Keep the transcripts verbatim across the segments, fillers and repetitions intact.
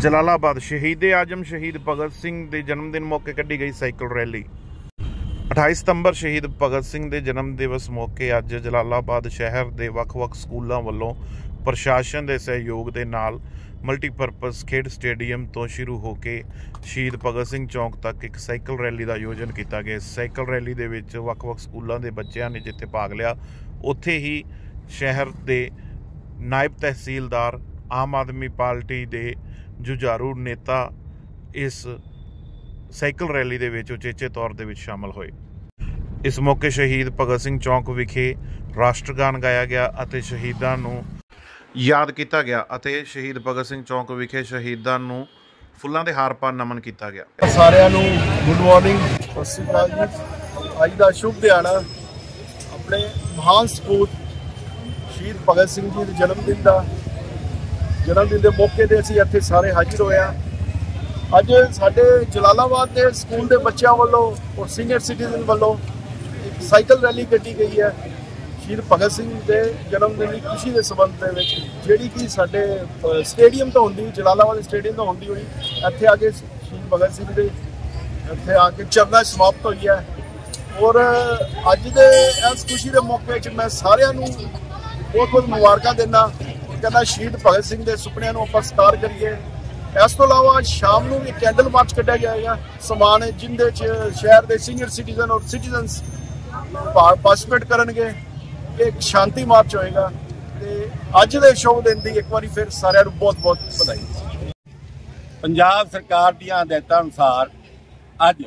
जलालाबाद शहीद आजम शहीद भगत सिंह के जन्मदिन मौके कढ़ी गई साइकिल रैली। अठाई सितंबर शहीद भगत सिंह के जन्म दिवस मौके अज जलालाबाद शहर के ਵੱਖ-ਵੱਖ स्कूलों वालों प्रशासन के सहयोग के नाल मल्टीपर्पज़ खेड स्टेडियम तो शुरू होकर शहीद भगत सिंह चौक तक एक साइकिल रैली का आयोजन किया गया। साइकिल रैली दे विच ਵੱਖ-ਵੱਖ स्कूलों के बच्चों ने जिथे भाग लिया, उत्थे ही शहर के नायब तहसीलदार आम आदमी पार्टी के जुझारू नेता इस साइकिल रैली दे विच उचेचे तौर दे विच शामिल होए। इस मौके शहीद भगत सिंह चौक विखे राष्ट्रगान गाया गया अते शहीदां नूं याद किया गया अते शहीद भगत सिंह चौक विखे शहीदां नूं फुल्लां दे हार पा नमन किया गया। सारिआं नूं गुड मॉर्निंग, सत श्री अकाल जी। अज दा शुभ दिहाड़ा अपने महान सपूत शहीद भगत सिंह जी के जन्मदिन का जन्मदिन के मौके पर असीं इत्थे सारे हाजिर होया। अज साडे जलालाबाद के स्कूल के बच्चों वालों और सीनियर सिटीजन वालों एक साइकिल रैली कड्ढी गई है शहीद भगत सिंह के जन्मदिन की खुशी के संबंध में, जी कि साडे स्टेडियम तो होंदी जलालाबाद स्टेडियम तो होंदी हुई इत्थे आके शहीद भगत सिंह के इत्थे आके चरना समाप्त हुई है। और अज के इस खुशी के मौके मैं सारिआं नूं बहुत बहुत मुबारक देना। कहना शहीद भगत सिंह के सुपनिਆਂ ਨੂੰ ਆਪਾਂ ਸਕਾਰ ਕਰੀਏ। इस तो इलावा शाम को भी कैंडल मार्च कढ़िया जाएगा समान जिंदे शहर के सीनियर सिटीजन और सिटीजनस पार्टिसिपेट करेंगे। एक शांति मार्च होएगा। अज के शुभ दिन की एक बार फिर सारे बहुत बहुत बधाई। पंजाब सरकार दी हदायतां अनुसार अज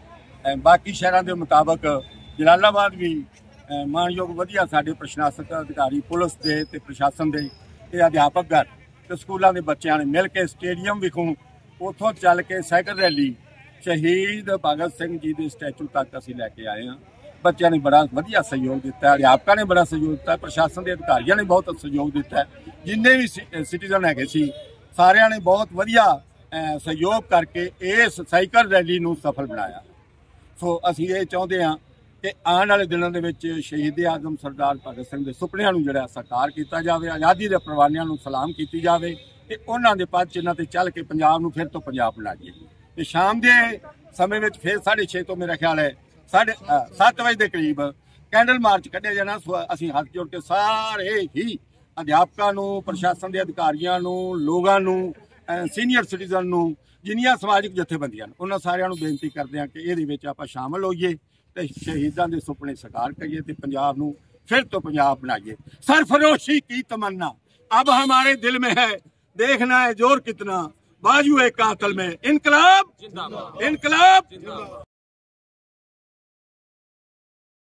बाकी शहरों के मुताबक जलालाबाद भी मानयोग वधिया साडे प्रशासक अधिकारी पुलिस के ते प्रशासन के अध्यापकगण तो स्कूलों के बच्चों ने मिल के स्टेडियम विखों उतों चल के साइकिल रैली शहीद भगत सिंह जी के स्टैचू तक असीं लैके आए हैं। बच्चों ने बड़ा वधिया सहयोग दिता है, अध्यापकों ने बड़ा सहयोग दिता है, प्रशासन के अधिकारियों ने बहुत सहयोग दिता है। जिन्ने भी सिटीजन है सारिਆਂ ने बहुत वधिया सहयोग करके इस साइकिल रैली को सफल बनाया। सो असीं ये चाहते हैं कि आने वाले दिनों के शहीद आजम सरदार भगत सिंह के सुपनिਆਂ ਨੂੰ ਜਿਹੜਾ साकार किया जाए, आज़ादी के परवानिਆਂ ਨੂੰ सलाम की जाए तो उन्होंने पद चिन्ह से चल के पंजाब ਨੂੰ फिर तो पंजाब बना दिए। तो शाम के समय में फिर साढ़े छे तो मेरा ख्याल है साढ़े सत्त बजे के करीब कैंडल मार्च कढ़िया जाना। असीं हाथ जोड़ के सारे ही अध्यापकों को, प्रशासन के अधिकारियों को, लोगों को, सीनियर सिटीजन को, जिन्नियां समाजिक जथेबंदियां उन्होंने सारिਆਂ ਨੂੰ बेनती करते हैं कि ये आप शामिल होइए तो शहीदों के सुपने साकार करिए तो पंजाब नूं फिर तो पंजाब बनाइए। सरफरोशी की तमन्ना अब हमारे दिल में है, देखना है जोर कितना बाजू एक कातिल में। इनकलाब, इनकलाब।